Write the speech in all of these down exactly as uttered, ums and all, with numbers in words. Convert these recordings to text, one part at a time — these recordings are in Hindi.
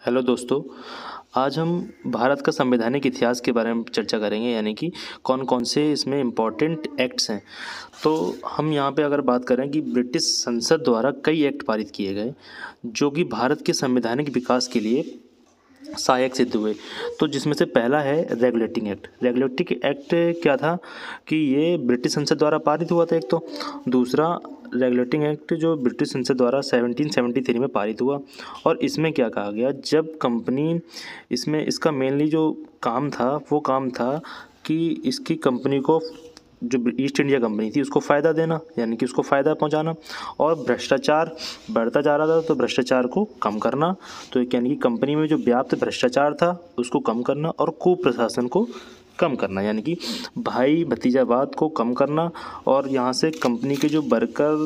हेलो दोस्तों। आज हम भारत का संवैधानिक इतिहास के बारे में चर्चा करेंगे, यानी कि कौन कौन से इसमें इम्पोर्टेंट एक्ट्स हैं। तो हम यहाँ पे अगर बात करें कि ब्रिटिश संसद द्वारा कई एक्ट पारित किए गए जो कि भारत के संवैधानिक विकास के लिए सहायक सिद्ध हुए। तो जिसमें से पहला है रेगुलेटिंग एक्ट। रेगुलेटिंग एक्ट क्या था कि ये ब्रिटिश संसद द्वारा पारित हुआ था एक तो। दूसरा रेगुलेटिंग एक्ट जो ब्रिटिश संसद द्वारा सेवनटीन सेवेंटी थ्री में पारित हुआ। और इसमें क्या कहा गया, जब कंपनी इसमें इसका मेनली जो काम था वो काम था कि इसकी कंपनी को जो ईस्ट इंडिया कंपनी थी उसको फ़ायदा देना, यानी कि उसको फ़ायदा पहुंचाना। और भ्रष्टाचार बढ़ता जा रहा था तो भ्रष्टाचार को कम करना। तो यानी कि कंपनी में जो व्याप्त भ्रष्टाचार था उसको कम करना और कुप्रशासन को कम करना, यानी कि भाई भतीजावाद को कम करना। और यहाँ से कंपनी के जो वर्कर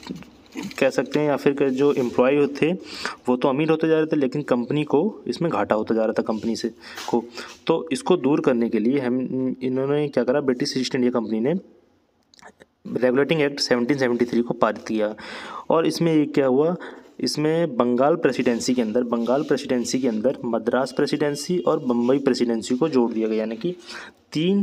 कह सकते हैं या फिर जो एम्प्लॉय थे वो तो अमीर होते जा रहे थे, लेकिन कंपनी को इसमें घाटा होता जा रहा था कंपनी से को। तो इसको दूर करने के लिए हम इन्होंने क्या करा, ब्रिटिश ईस्ट इंडिया कंपनी ने regulating act seventeen seventy three को पारित किया। और इसमें एक क्या हुआ, इसमें बंगाल प्रेसिडेंसी के अंदर बंगाल प्रेसिडेंसी के अंदर मद्रास प्रेसिडेंसी और बम्बई प्रेसिडेंसी को जोड़ दिया गया, यानी कि तीन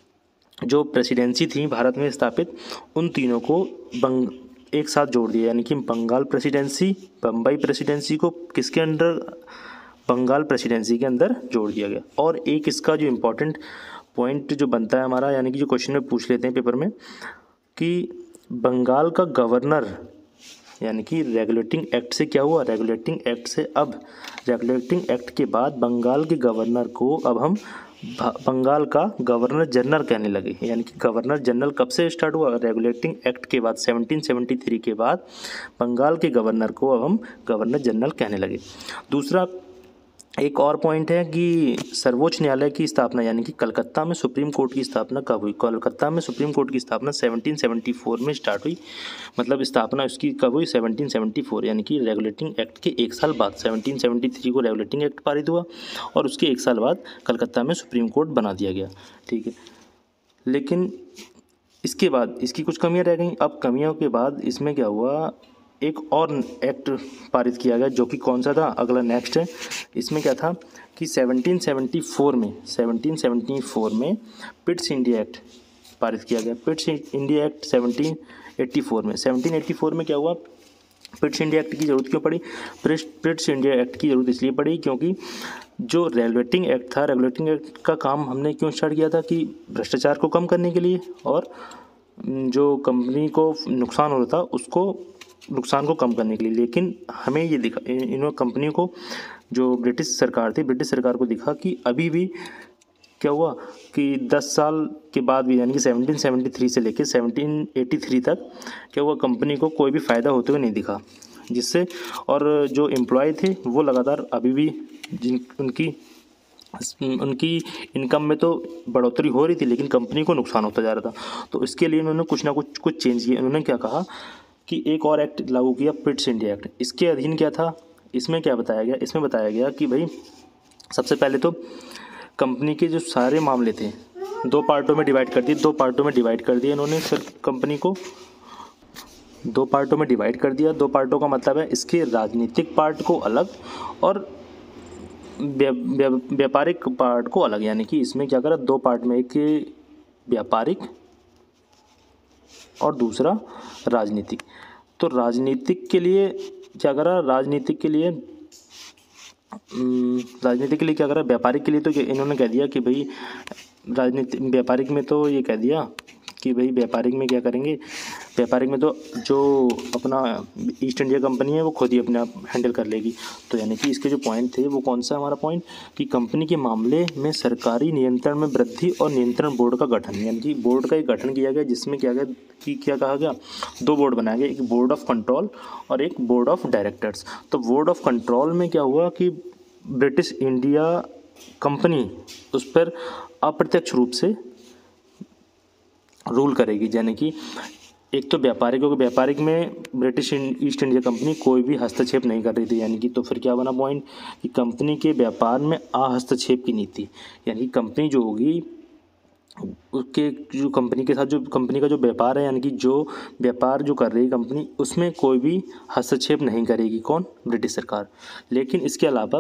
जो प्रेसिडेंसी थी भारत में स्थापित उन तीनों को बंग एक साथ जोड़ दिया। यानी कि बंगाल प्रेसिडेंसी बम्बई प्रेसिडेंसी को किसके अंडर, बंगाल प्रेसिडेंसी के अंदर जोड़ दिया गया। और एक इसका जो इम्पोर्टेंट पॉइंट जो बनता है हमारा, यानी कि जो क्वेश्चन में पूछ लेते हैं पेपर में, कि बंगाल का गवर्नर, यानी कि रेगुलेटिंग एक्ट से क्या हुआ, रेगुलेटिंग एक्ट से अब रेगुलेटिंग एक्ट के बाद बंगाल के गवर्नर को अब हम बंगाल का गवर्नर जनरल कहने लगे। यानी कि गवर्नर जनरल कब से स्टार्ट हुआ, रेगुलेटिंग एक्ट के बाद सेवनटीन सेवेंटी थ्री के बाद बंगाल के गवर्नर को अब हम गवर्नर जनरल कहने लगे। दूसरा एक और पॉइंट है कि सर्वोच्च न्यायालय की स्थापना, यानी कि कलकत्ता में सुप्रीम कोर्ट की स्थापना कब हुई। कलकत्ता में सुप्रीम कोर्ट की स्थापना सेवनटीन सेवेंटी फोर में स्टार्ट हुई। मतलब स्थापना उसकी कब हुई, सेवनटीन सेवेंटी फोर, यानी कि रेगुलेटिंग एक्ट के एक साल बाद सेवनटीन सेवेंटी थ्री को रेगुलेटिंग एक्ट पारित हुआ और उसके एक साल बाद कलकत्ता में सुप्रीम कोर्ट बना दिया गया। ठीक है, लेकिन इसके बाद इसकी कुछ कमियाँ रह गई। अब कमियों के बाद इसमें क्या हुआ, एक और एक्ट पारित किया गया जो कि कौन सा था, अगला नेक्स्ट है। इसमें क्या था कि सेवनटीन सेवेंटी फोर में सेवनटीन सेवेंटी फोर में पिट्स इंडिया एक्ट पारित किया गया। Pitt's India Act seventeen eighty four में सेवनटीन एटी फोर में क्या हुआ, पिट्स इंडिया एक्ट की ज़रूरत क्यों पड़ी, पिट्स इंडिया एक्ट की ज़रूरत इसलिए पड़ी क्योंकि जो रेगुलेटिंग एक्ट था, रेगुलेटिंग एक्ट का काम हमने क्यों स्टार्ट किया था कि भ्रष्टाचार को कम करने के लिए और जो कंपनी को नुकसान हो रहा था उसको नुकसान को कम करने के लिए। लेकिन हमें ये दिखा, इन कंपनियों को जो ब्रिटिश सरकार थी ब्रिटिश सरकार को दिखा कि अभी भी क्या हुआ कि दस साल के बाद भी, यानी कि सेवनटीन सेवेंटी थ्री से लेकर सेवनटीन एटी थ्री तक क्या हुआ, कंपनी को कोई भी फ़ायदा होते हुए नहीं दिखा, जिससे और जो एम्प्लॉय थे वो लगातार अभी भी जिन उनकी उनकी इनकम में तो बढ़ोतरी हो रही थी लेकिन कंपनी को नुकसान होता जा रहा था। तो इसके लिए उन्होंने कुछ ना कुछ कुछ चेंज किया। उन्होंने क्या कहा कि एक और एक्ट लागू किया, पिट्स इंडिया एक्ट। इसके अधीन क्या था, इसमें क्या बताया गया, इसमें बताया गया कि भाई सबसे पहले तो कंपनी के जो सारे मामले थे दो पार्टों में डिवाइड कर दिए दो पार्टों में डिवाइड कर दिया इन्होंने सर कंपनी को दो पार्टों में डिवाइड कर दिया। दो पार्टों का मतलब है इसके राजनीतिक पार्ट को अलग और व्यापारिक पार्ट को अलग। यानी कि इसमें क्या करा, दो पार्ट में, एक व्यापारिक और दूसरा राजनीतिक। तो राजनीतिक के लिए क्या करा, राजनीतिक के लिए राजनीतिक के लिए क्या करा, व्यापारिक के लिए तो इन्होंने कह दिया कि भाई राजनीतिक व्यापारिक में तो ये कह दिया कि भाई व्यापारिक में क्या करेंगे, व्यापारिक में तो जो अपना ईस्ट इंडिया कंपनी है वो खुद ही अपने आप हैंडल कर लेगी। तो यानी कि इसके जो पॉइंट थे वो कौन सा हमारा पॉइंट, कि कंपनी के मामले में सरकारी नियंत्रण में वृद्धि और नियंत्रण बोर्ड का गठन, यानी कि बोर्ड का एक गठन किया गया जिसमें क्या गया कि क्या कहा गया, दो बोर्ड बनाया गया, एक बोर्ड ऑफ कंट्रोल और एक बोर्ड ऑफ डायरेक्टर्स। तो बोर्ड ऑफ कंट्रोल में क्या हुआ कि ब्रिटिश इंडिया कंपनी उस पर अप्रत्यक्ष रूप से रूल करेगी। यानी कि एक तो व्यापारिक, क्योंकि व्यापारिक में ब्रिटिश ईस्ट इंडिया कंपनी कोई भी हस्तक्षेप नहीं कर रही थी। यानी कि तो फिर क्या बना पॉइंट कि कंपनी के व्यापार में अहस्तक्षेप की नीति, यानी कि कंपनी जो होगी उसके जो कंपनी के साथ जो कंपनी का जो व्यापार है, यानी कि जो व्यापार जो कर रही है कंपनी, उसमें कोई भी हस्तक्षेप नहीं करेगी। कौन? ब्रिटिश सरकार। लेकिन इसके अलावा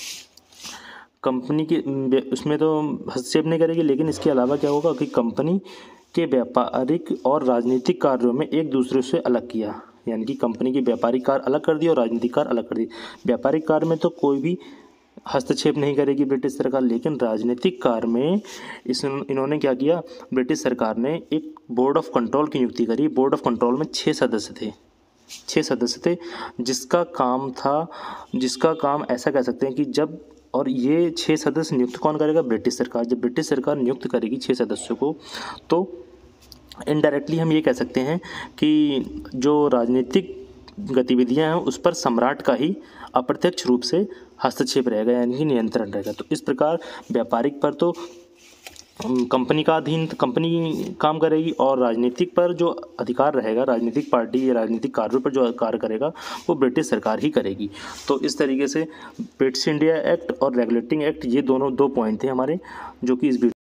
कंपनी के उसमें तो हस्तक्षेप नहीं करेगी, लेकिन इसके अलावा क्या होगा कि कंपनी के व्यापारिक और राजनीतिक कार्यों में एक दूसरे से अलग किया, यानी कि कंपनी के व्यापारिक कार्य अलग कर दिए और राजनीतिक कार्य अलग कर दिए। व्यापारिक कार्य में तो कोई भी हस्तक्षेप नहीं करेगी ब्रिटिश सरकार, लेकिन राजनीतिक कार्य में इस इन्होंने क्या किया, ब्रिटिश सरकार ने एक बोर्ड ऑफ कंट्रोल की नियुक्ति करी। बोर्ड ऑफ कंट्रोल में छः सदस्य थे छः सदस्य थे जिसका काम था जिसका काम ऐसा कह सकते हैं कि जब और ये छः सदस्य नियुक्त कौन करेगा? ब्रिटिश सरकार। जब ब्रिटिश सरकार नियुक्त करेगी छः सदस्यों को, तो इनडायरेक्टली हम ये कह सकते हैं कि जो राजनीतिक गतिविधियां हैं उस पर सम्राट का ही अप्रत्यक्ष रूप से हस्तक्षेप रहेगा, यानी कि नियंत्रण रहेगा। तो इस प्रकार व्यापारिक पर तो कंपनी का अधीन कंपनी काम करेगी, और राजनीतिक पर जो अधिकार रहेगा, राजनीतिक पार्टी या राजनीतिक कार्यों पर जो कार्य करेगा वो ब्रिटिश सरकार ही करेगी। तो इस तरीके से ब्रिटिश इंडिया एक्ट और रेगुलेटिंग एक्ट, ये दोनों दो पॉइंट थे हमारे, जो कि इस